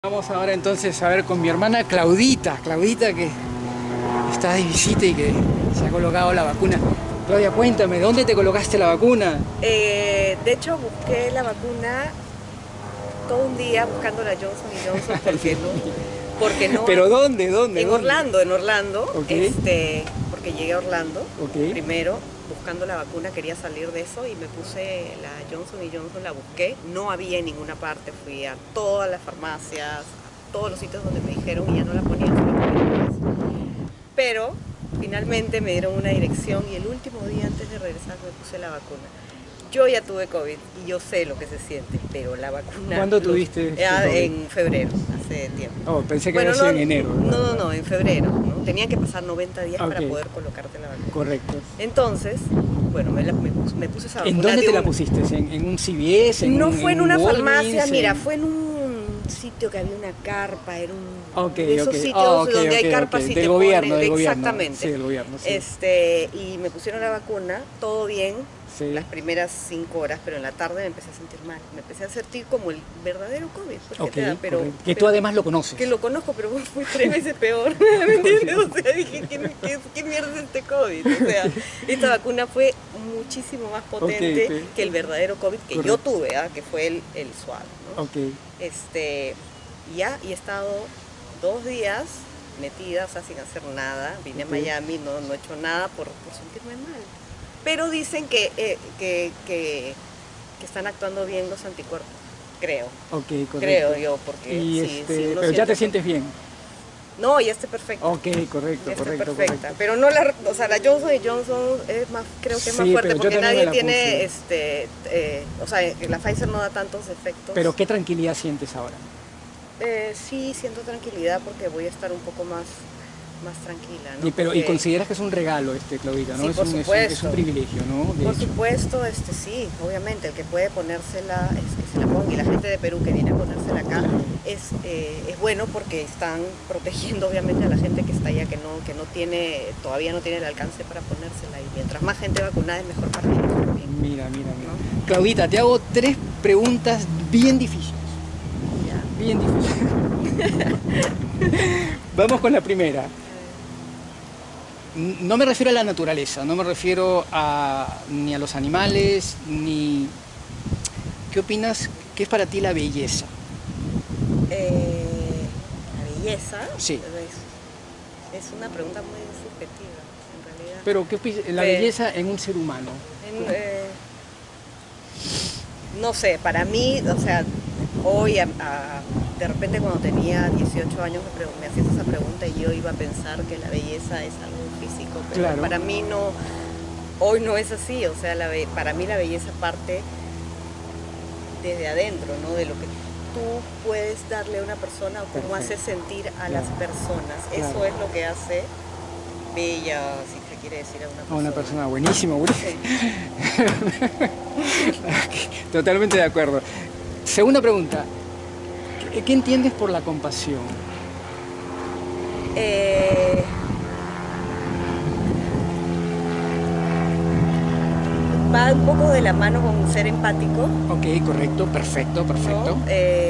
Vamos ahora entonces a ver con mi hermana Claudita que está de visita y que se ha colocado la vacuna. Claudia, cuéntame, ¿dónde te colocaste la vacuna? De hecho, busqué la vacuna todo un día buscando la Johnson & Johnson porque no. ¿Pero dónde? En Orlando, Okay. porque llegué a Orlando Okay. primero buscando la vacuna, quería salir de eso y me puse la Johnson & Johnson, la busqué, no había en ninguna parte, fui a todas las farmacias, a todos los sitios donde me dijeron y ya no la ponían, solo ponían. Pero finalmente me dieron una dirección y el último día antes de regresar me puse la vacuna. Yo ya tuve COVID y yo sé lo que se siente, pero la vacuna... ¿Cuándo tuviste COVID? En febrero, hace tiempo. Oh, pensé que había sido en enero. No, en febrero. ¿No? Tenían que pasar 90 días Okay. para poder colocarte la vacuna. Correcto. Entonces, bueno, me puse esa vacuna. ¿En dónde te la pusiste? ¿En un CVS? No fue en una farmacia, mira, en... fue en un sitio que había una carpa, era un... Okay, de esos okay. sitios donde hay carpas y del te gobierno, ponen, del exactamente. Gobierno. Sí, del gobierno. Sí. Y me pusieron la vacuna, todo bien, sí. Las primeras 5 horas, pero en la tarde me empecé a sentir mal. Me empecé a sentir como el verdadero COVID. Okay, pero que tú además lo conoces. Que lo conozco, pero fue 3 veces peor. ¿Me entiendes? O sea, dije, ¿qué mierda es este COVID? O sea, esta vacuna fue muchísimo más potente que el verdadero COVID que yo tuve, que fue el suave, ¿no? Okay. Y he estado 2 días metida, o sea, sin hacer nada. Vine a Miami, no he hecho nada por sentirme mal. Pero dicen que están actuando bien los anticuerpos, creo. Okay, correcto. Creo yo, porque y pero ya te sientes bien. No, ya estoy perfecta. Ok, correcto, correcto. Pero no la Johnson & Johnson es más, creo que es más fuerte porque nadie tiene, o sea, la Pfizer no da tantos efectos. Pero ¿qué tranquilidad sientes ahora? Sí, siento tranquilidad porque voy a estar un poco más tranquila, ¿no? ¿Y consideras que es un regalo, Claudita, ¿no? Sí, por supuesto. Es un privilegio, ¿no? Por supuesto, sí, obviamente, el que puede ponérsela, es que se la ponga, y la gente de Perú que viene a ponérsela acá, es bueno porque están protegiendo obviamente a la gente que está allá, que todavía no tiene el alcance para ponérsela, y mientras más gente vacunada es mejor para mí también. Mira. ¿No? Claudita, te hago 3 preguntas bien difíciles. Ya. Bien difíciles. Vamos con la primera. No me refiero a la naturaleza, no me refiero ni a los animales, ni... ¿Qué opinas? ¿Qué es para ti la belleza? ¿La belleza? Sí. Es una pregunta muy subjetiva, en realidad. Pero ¿qué opinas? La belleza en un ser humano. No sé, para mí, o sea, hoy de repente cuando tenía 18 años me hacías esa pregunta y yo iba a pensar que la belleza es algo físico, pero claro, para mí no, hoy no es así, o sea, para mí la belleza parte desde adentro, ¿no? De lo que tú puedes darle a una persona o cómo haces sentir a las personas. Eso es lo que hace bella, si se quiere decir a una persona. A una persona, buenísimo. Sí. Totalmente de acuerdo. Segunda pregunta. ¿Qué entiendes por la compasión? Va un poco de la mano con ser empático. Ok, correcto, perfecto. ¿No?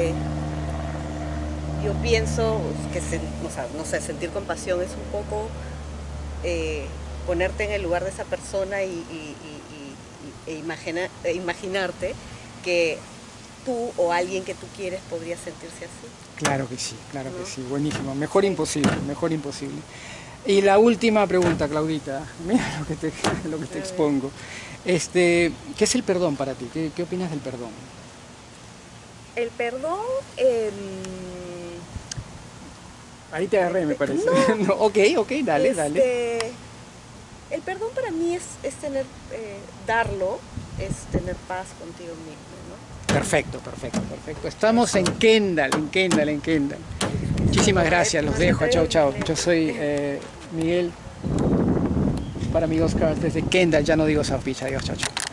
Yo pienso que, no sé, sentir compasión es un poco ponerte en el lugar de esa persona e imaginarte que tú o alguien que tú quieres podría sentirse así. Claro que sí, buenísimo. Mejor imposible. Y la última pregunta, Claudita, mira lo que te expongo. ¿Qué es el perdón para ti? ¿Qué opinas del perdón? El perdón... Ahí te agarré, me parece. No. Ok, dale. El perdón para mí es tener, darlo, es tener paz contigo mismo, ¿no? Perfecto. Estamos en Kendall. Muchísimas gracias, los dejo. Chao. Yo soy Miguel, para mi Oscar desde Kendall, ya no digo South Beach. Adiós, chao.